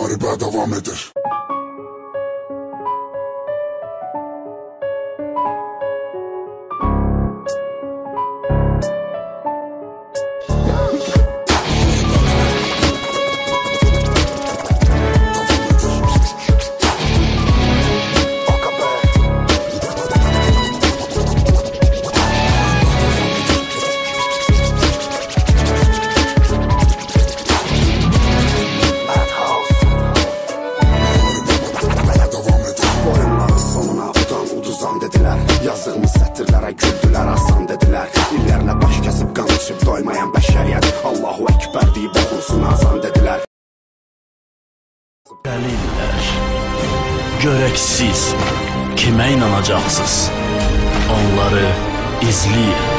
Müharibə devam edir. Yazdığımız sətirlərə güldülər, asan dedilər. İllərlə baş kəsib qanışıb doymayan bəşəriyyət Allahu Ekber deyib oxunsun azan dedilər. Dəlillər, görək siz kimə inanacaqsınız? Onları izləyin.